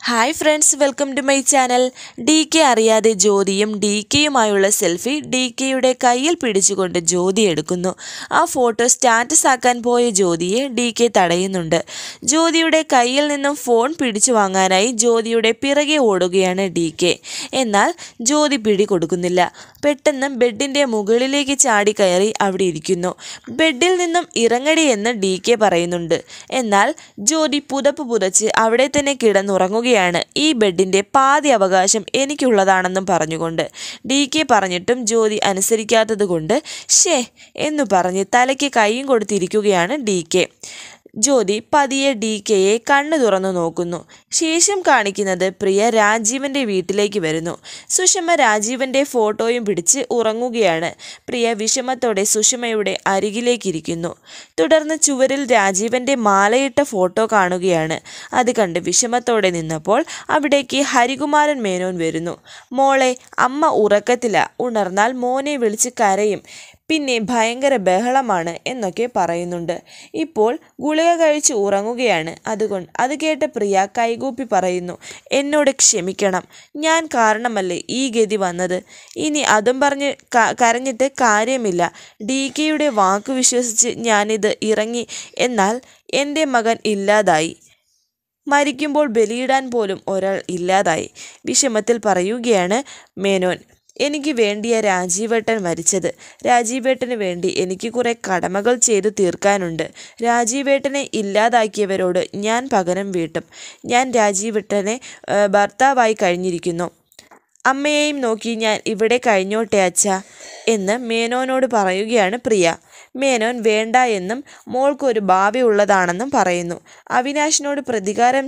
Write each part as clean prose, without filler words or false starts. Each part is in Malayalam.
Hi friends, welcome to my channel. DK അറിയാതെ ജ്യോതിയും DKയുമായുള്ള സെൽഫി DKയുടെ കയ്യിൽ പിടിച്ചുകൊണ്ട് ജ്യോതി എടുക്കുന്നു. ആ ഫോട്ടോ സ്റ്റാറ്റസ് ആക്കാൻ പോയ ജ്യോതിയെ DK തടയുന്നുണ്ട്. ജ്യോതിയുടെ കയ്യിൽ നിന്നും ഫോൺ പിടിച്ചു വാങ്ങാനായി ജ്യോതിയുടെ പിറകെ ഓടുകയാണ് DK. എന്നാൽ ജ്യോതി പിടി കൊടുക്കുന്നില്ല. പെട്ടെന്ന് ബെഡിൻ്റെ മുകളിലേക്ക് ചാടി കയറി അവിടെ ഇരിക്കുന്നു. ബെഡിൽ നിന്നും ഇറങ്ങടി എന്ന് DK പറയുന്നുണ്ട്. എന്നാൽ ജ്യോതി പുതപ്പ് പുതച്ച് അവിടെ തന്നെ കിടന്നുറങ്ങുകയാണ്. ഈ ബെഡിൻ്റെ പാതി അവകാശം എനിക്കുള്ളതാണെന്നും പറഞ്ഞുകൊണ്ട്. DK പറഞ്ഞിട്ടും ജ്യോതി അനുസരിക്കാത്തത് കൊണ്ട് ഷേ എന്നു പറഞ്ഞ് തലയ്ക്ക് കൈയും കൊടുത്തിരിക്കുകയാണ് DK. ജ്യോതി പതിയെ DKയെ കണ്ണു തുറന്നു നോക്കുന്നു. ശേഷം കാണിക്കുന്നത് പ്രിയ രാജീവൻ്റെ വീട്ടിലേക്ക് വരുന്നു. സുഷമ രാജീവൻ്റെ ഫോട്ടോയും പിടിച്ച് ഉറങ്ങുകയാണ്. പ്രിയ വിഷമത്തോടെ സുഷമയുടെ അരികിലേക്കിരിക്കുന്നു. തുടർന്ന് ചുവരിൽ രാജീവൻ്റെ മാലയിട്ട ഫോട്ടോ കാണുകയാണ്. അത് കണ്ട് വിഷമത്തോടെ നിന്നപ്പോൾ അവിടേക്ക് ഹരികുമാരൻ മേനോൻ വരുന്നു. മോളെ, അമ്മ ഉറക്കത്തില, ഉണർന്നാൽ മോനെ വിളിച്ച് കരയും, പിന്നെ ഭയങ്കര ബഹളമാണ് എന്നൊക്കെ പറയുന്നുണ്ട്. ഇപ്പോൾ ഗുളിക കഴിച്ച് ഉറങ്ങുകയാണ്. അത് കേട്ട പ്രിയ കൈകൂപ്പി പറയുന്നു, എന്നോട് ക്ഷമിക്കണം, ഞാൻ കാരണമല്ലേ ഈ ഗതി വന്നത്. ഇനി അതും പറഞ്ഞ് കരഞ്ഞിട്ട് കാര്യമില്ല. DKയുടെ വാക്ക് വിശ്വസിച്ച് ഞാനിത് ഇറങ്ങി. എന്നാൽ എൻ്റെ മകൻ ഇല്ലാതായി. മരിക്കുമ്പോൾ ബലിയിടാൻ പോലും ഒരാൾ ഇല്ലാതായി. വിഷമത്തിൽ പറയുകയാണ് മേനോൻ. എനിക്ക് വേണ്ടിയ രാജീവേട്ടൻ മരിച്ചത്. രാജീവേട്ടന് വേണ്ടി എനിക്ക് കുറേ കടമകൾ ചെയ്തു തീർക്കാനുണ്ട്. രാജീവേട്ടനെ ഇല്ലാതാക്കിയവരോട് ഞാൻ പകരം വീട്ടും. ഞാൻ രാജീവേട്ടനെ ഭർത്താവായി കഴിഞ്ഞിരിക്കുന്നു. അമ്മയെയും നോക്കി ഞാൻ ഇവിടെ കഴിഞ്ഞോട്ടെ അച്ഛാ എന്ന് മേനോനോട് പറയുകയാണ് പ്രിയ. മേനോൻ വേണ്ട എന്നും മോൾക്കൊരു ഭാവി ഉള്ളതാണെന്നും പറയുന്നു. അവിനാശിനോട് പ്രതികാരം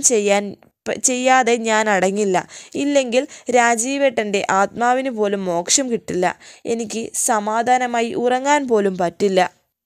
ചെയ്യാതെ ഞാൻ അടങ്ങില്ല. ഇല്ലെങ്കിൽ രാജീവേട്ടൻ്റെ ആത്മാവിന് പോലും മോക്ഷം കിട്ടില്ല. എനിക്ക് സമാധാനമായി ഉറങ്ങാൻ പോലും പറ്റില്ല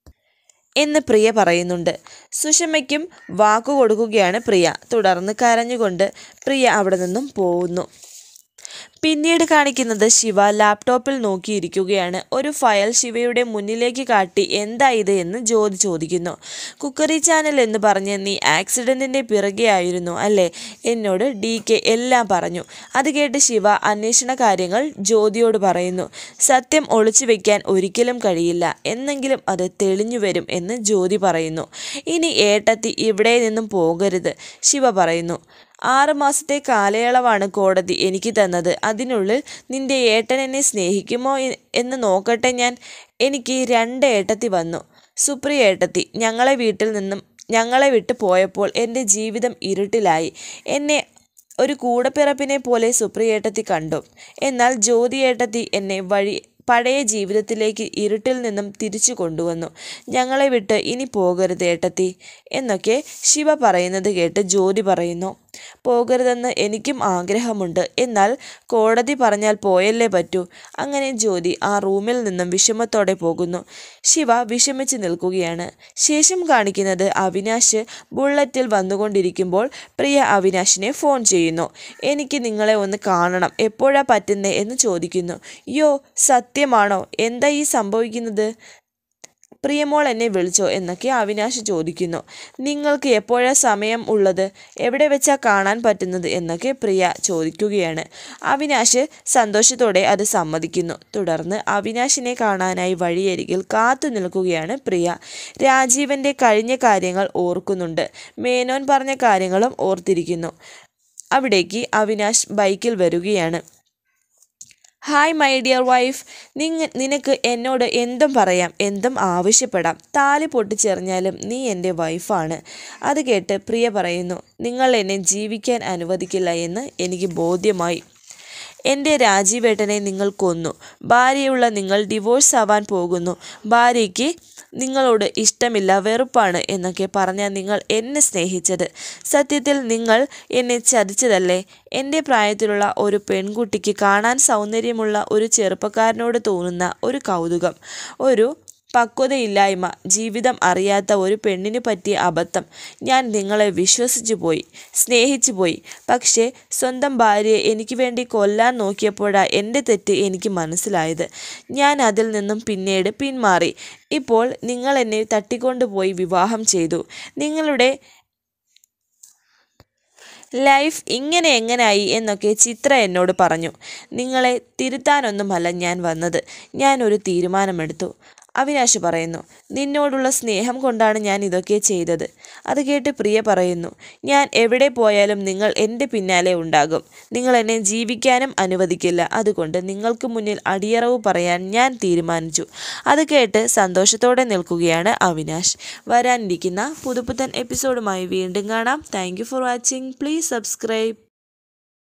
എന്ന് പ്രിയ പറയുന്നുണ്ട്. സുഷമയ്ക്കും വാക്കു കൊടുക്കുകയാണ് പ്രിയ. തുടർന്ന് കരഞ്ഞുകൊണ്ട് പ്രിയ അവിടെ നിന്നും പോകുന്നു. പിന്നീട് കാണിക്കുന്നത് ശിവ ലാപ്ടോപ്പിൽ നോക്കിയിരിക്കുകയാണ്. ഒരു ഫയൽ ശിവയുടെ മുന്നിലേക്ക് കാട്ടി എന്താ ഇത് എന്ന് ജ്യോതി ചോദിക്കുന്നു. കുക്കറി ചാനൽ എന്ന് പറഞ്ഞ് നീ ആക്സിഡൻറ്റിൻ്റെ പിറകെ ആയിരുന്നു അല്ലേ? എന്നോട് DK എല്ലാം പറഞ്ഞു. അത് കേട്ട് ശിവ അന്വേഷണ കാര്യങ്ങൾ ജ്യോതിയോട് പറയുന്നു. സത്യം ഒളിച്ചു വെക്കാൻ ഒരിക്കലും കഴിയില്ല, എന്നെങ്കിലും അത് തെളിഞ്ഞു വരും എന്ന് ജ്യോതി പറയുന്നു. ഇനി ഏട്ടത്തി ഇവിടെ നിന്നും പോകരുത്, ശിവ പറയുന്നു. 6 മാസത്തെ കാലയളവാണ് കോടതി എനിക്ക് തന്നത്. അതിനുള്ളിൽ നിന്റെ ഏട്ടൻ എന്നെ സ്നേഹിക്കുമോ എന്ന് നോക്കട്ടെ ഞാൻ. എനിക്ക് 2 ഏട്ടത്തി വന്നു. സുപ്രിയ ഏട്ടത്തി ഞങ്ങളെ വിട്ട് പോയപ്പോൾ എൻ്റെ ജീവിതം ഇരുട്ടിലായി. എന്നെ ഒരു കൂടപ്പിറപ്പിനെ പോലെ സുപ്രിയ ഏട്ടത്തി കണ്ടു. എന്നാൽ ജ്യോതി ഏട്ടത്തി എന്നെ പഴയ ജീവിതത്തിലേക്ക് ഇരുട്ടിൽ നിന്നും തിരിച്ചു കൊണ്ടുവന്നു. ഞങ്ങളെ വിട്ട് ഇനി പോകരുത് ഏട്ടത്തി എന്നൊക്കെ ശിവ പറയുന്നത് കേട്ട് ജ്യോതി പറയുന്നു, പോകരുതെന്ന് എനിക്കും ആഗ്രഹമുണ്ട്. എന്നാൽ കോടതി പറഞ്ഞാൽ പോയല്ലേ പറ്റൂ. അങ്ങനെ ജ്യോതി ആ റൂമിൽ നിന്നും വിഷമത്തോടെ പോകുന്നു. ശിവ വിഷമിച്ച് നിൽക്കുകയാണ്. ശേഷം കാണിക്കുന്നത് അവിനാശ് ബുള്ളറ്റിൽ വന്നുകൊണ്ടിരിക്കുമ്പോൾ പ്രിയ അവിനാശിനെ ഫോൺ ചെയ്യുന്നു. എനിക്ക് നിങ്ങളെ ഒന്ന് കാണണം, എപ്പോഴാ പറ്റുന്നേ എന്ന് ചോദിക്കുന്നു. യോ, സത്യമാണോ? എന്താ ഈ സംഭവിക്കുന്നത്? പ്രിയമോൾ എന്നെ വിളിച്ചോ എന്നൊക്കെ അവിനാശ് ചോദിക്കുന്നു. നിങ്ങൾക്ക് എപ്പോഴാ സമയം ഉള്ളത്? എവിടെ വെച്ചാൽ കാണാൻ പറ്റുന്നത് എന്നൊക്കെ പ്രിയ ചോദിക്കുകയാണ്. അവിനാശ് സന്തോഷത്തോടെ അത് സമ്മതിക്കുന്നു. തുടർന്ന് അവിനാശിനെ കാണാനായി വഴിയരികിൽ കാത്തു നിൽക്കുകയാണ് പ്രിയ. രാജീവൻ്റെ കഴിഞ്ഞ കാര്യങ്ങൾ ഓർക്കുന്നുണ്ട്. മേനോൻ പറഞ്ഞ കാര്യങ്ങളും ഓർത്തിരിക്കുന്നു. അവിടേക്ക് അവിനാശ് ബൈക്കിൽ വരികയാണ്. ഹായ് മൈ ഡിയർ വൈഫ്, നിനക്ക് എന്നോട് എന്തും പറയാം, എന്തും ആവശ്യപ്പെടാം. താലി പൊട്ടിച്ചെറിഞ്ഞാലും നീ എൻ്റെ വൈഫാണ്. അത് കേട്ട് പ്രിയ പറയുന്നു, നിങ്ങൾ എന്നെ ജീവിക്കാൻ അനുവദിക്കില്ല എന്ന് എനിക്ക് ബോധ്യമായി. എൻ്റെ രാജീവേട്ടനെ നിങ്ങൾ കൊന്നു. ഭാര്യയുള്ള നിങ്ങൾ ഡിവോഴ്സ് ആവാൻ പോകുന്നു. ഭാര്യയ്ക്ക് നിങ്ങളോട് ഇഷ്ടമില്ല, വെറുപ്പാണ് എന്നൊക്കെ പറഞ്ഞാൽ നിങ്ങൾ എന്നെ സ്നേഹിച്ചത്. സത്യത്തിൽ നിങ്ങൾ എന്നെ ചതിച്ചതല്ലേ? എൻ്റെ പ്രായത്തിലുള്ള ഒരു പെൺകുട്ടിക്ക് കാണാൻ സൗന്ദര്യമുള്ള ഒരു ചെറുപ്പക്കാരനോട് തോന്നുന്ന ഒരു കൗതുകം, ഒരു പക്വതയില്ലായ്മ, ജീവിതം അറിയാത്ത ഒരു പെണ്ണിന് പറ്റിയ അബദ്ധം. ഞാൻ നിങ്ങളെ വിശ്വസിച്ചു പോയി, സ്നേഹിച്ചു പോയി. പക്ഷേ സ്വന്തം ഭാര്യയെ എനിക്ക് വേണ്ടി കൊല്ലാൻ നോക്കിയപ്പോഴാണ് എൻ്റെ തെറ്റ് എനിക്ക് മനസ്സിലായത്. ഞാൻ അതിൽ നിന്നും പിന്നീട് പിന്മാറി. ഇപ്പോൾ നിങ്ങൾ എന്നെ തട്ടിക്കൊണ്ടുപോയി വിവാഹം ചെയ്തു. നിങ്ങളുടെ ലൈഫ് ഇങ്ങനെ എങ്ങനായി എന്നൊക്കെ ചിത്ര എന്നോട് പറഞ്ഞു. നിങ്ങളെ തിരുത്താനൊന്നുമല്ല ഞാൻ വന്നത്. ഞാനൊരു തീരുമാനമെടുത്തു. അവിനാശ് പറയുന്നു. നിന്നോടുള്ള സ്നേഹം കൊണ്ടാണ് ഞാൻ ഇതൊക്കെ ചെയ്തത്. അത് കേട്ട് പ്രിയ പറയുന്നു. ഞാൻ എവിടെ പോയാലും നിങ്ങൾ എൻ്റെ പിന്നാലെ ഉണ്ടാകും. നിങ്ങൾ എന്നെ ജീവിക്കാനും അനുവദിക്കില്ല. അതുകൊണ്ട് നിങ്ങൾക്ക് മുന്നിൽ അടിയറവ് പറയാൻ ഞാൻ തീരുമാനിച്ചു. അത് കേട്ട് സന്തോഷത്തോടെ നിൽക്കുകയാണ് അവിനാശ്. വരാനിരിക്കുന്ന പുതുപുത്തൻ എപ്പിസോഡുമായി വീണ്ടും കാണാം. Thank you for watching. Please subscribe.